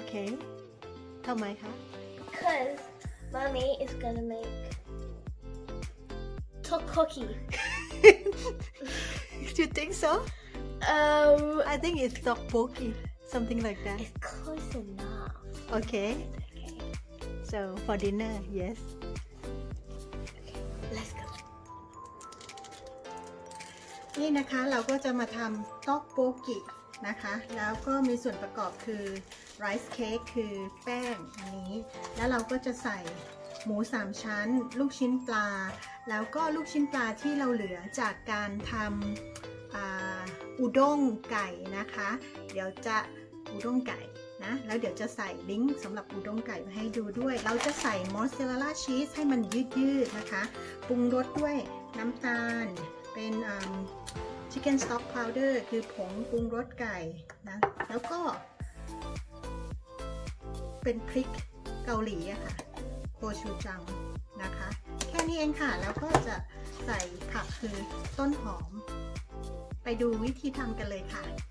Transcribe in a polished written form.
เคทำไมคะ Because Mommy is gonna make tteokbokki. You think so? I think it's tteokbokki, something like that. It's close enough. Okay. So for dinner, yes. Let's go. นี่นะคะเราก็จะมาทำต๊อกโบกินะคะแล้วก็มีส่วนประกอบคือไรซ์เค้กคือแป้งอันนี้แล้วเราก็จะใส่หมู3ชั้นลูกชิ้นปลาแล้วก็ลูกชิ้นปลาที่เราเหลือจากการทำอุด้งไก่นะคะเดี๋ยวจะอุด้งไก่นะแล้วเดี๋ยวจะใส่ลิงก์สำหรับอุด้งไก่มาให้ดูด้วยเราจะใส่มอสซาเรลล่าชีสให้มันยืดๆนะคะปรุงรสด้วยน้ำตาลเป็นChicken Stock Powder คือผงปรุงรสไก่นะแล้วก็เป็นพริกเกาหลีอะค่ะโคชูจังนะคะแค่นี้เองค่ะแล้วก็จะใส่ผักคือต้นหอมไปดูวิธีทำกันเลยค่ะ